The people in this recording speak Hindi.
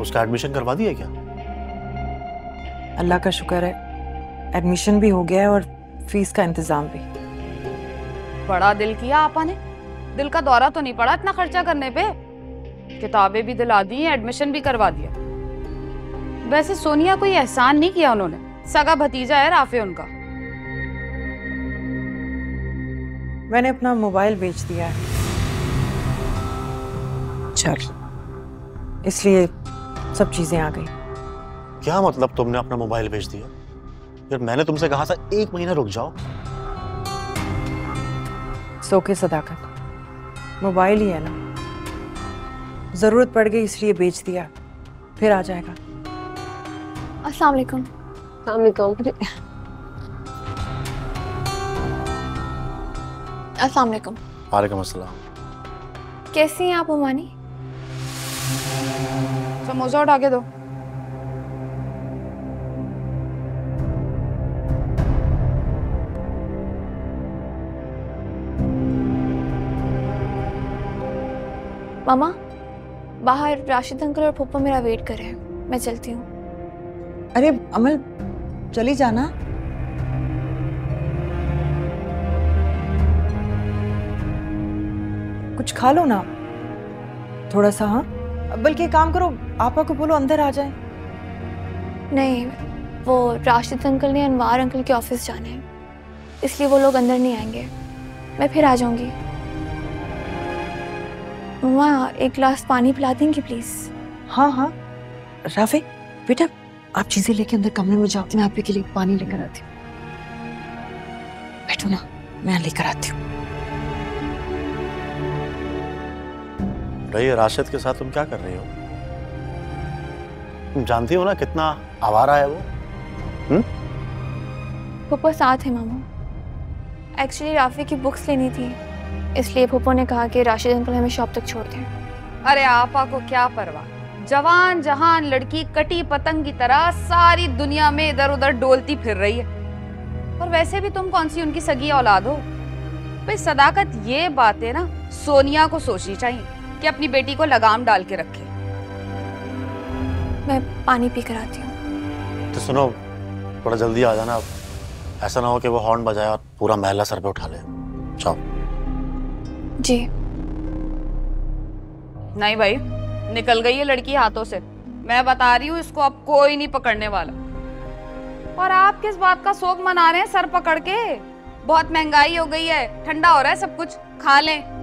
उसका एडमिशन करवा दिया क्या? अल्लाह का शुक्र है, एडमिशन भी हो गया है और फीस का इंतजाम भी। बड़ा दिल किया आपा ने। दिल का दौरा तो नहीं पड़ा इतना खर्चा करने पे। किताबें भी दिला दी, एडमिशन भी करवा दिया। वैसे सोनिया कोई एहसान नहीं किया उन्होंने, सगा भतीजा है राफे उनका। मैंने अपना मोबाइल बेच दिया है, चल इसलिए सब चीजें आ गई। क्या मतलब तुमने अपना मोबाइल बेच दिया? फिर मैंने तुमसे कहा था 1 महीना रुक जाओ। सो के सदाकत, मोबाइल ही है ना, जरूरत पड़ गई इसलिए बेच दिया, फिर आ जाएगा। अस्सलाम वालेकुम। अस्सलाम वालेकुम। अस्सलाम वालेकुम। वालेकुम अस्सलाम। कैसी हैं आप उमानी? समोसा उठा के दो। मामा, बाहर राशिद अंकल और पप्पा मेरा वेट कर रहे हैं, मैं चलती हूँ। अरे अमल, चली जाना। कुछ खा लो ना थोड़ा सा। हाँ, बल्कि एक काम करो, आपा को बोलो अंदर आ जाए। नहीं, वो राशिद अंकल ने अनवार अंकल के ऑफिस जाना है, इसलिए वो लोग अंदर नहीं आएंगे, मैं फिर आ जाऊंगी। मम्मा, एक गिलास पानी पिला देंगी प्लीज? हाँ हाँ राफे बेटा, आप चीजें लेके अंदर कमरे में जाओ, मैं आपके लिए पानी लेकर आती हूँ। बैठो ना, मैं लेकर आती हूँ। रही राशिद के साथ तुम क्या कर रही हो? तुम जानती हो ना कितना आवारा है वो। पप्पा साथ है मामा। एक्चुअली राफी की बुक्स लेनी थी, इसलिए पप्पा ने कहा कि राशिद अंकल हमें शॉप तक छोड़ दें। अरे आपा को क्या परवाह, जवान जहान लड़की कटी पतंग की तरह सारी दुनिया में इधर उधर डोलती फिर रही है। और वैसे भी तुम कौन सी उनकी सगी औलाद हो। भाई सदाकत, ये बातें ना सोनिया को सोचनी चाहिए कि अपनी बेटी को लगाम डाल के रखे। मैं पानी पी कर आती हूँ। तो सुनो, थोड़ा जल्दी आ जाना, ऐसा ना हो कि वो हॉर्न बजाए और पूरा महल्ला सर पे उठा ले। जाओ। जी। नहीं भाई, निकल गई है लड़की हाथों से। मैं बता रही हूँ, इसको अब कोई नहीं पकड़ने वाला। और आप किस बात का शौक मना रहे हैं सर पकड़ के? बहुत महंगाई हो गई है, ठंडा हो रहा है सब कुछ, खा लें।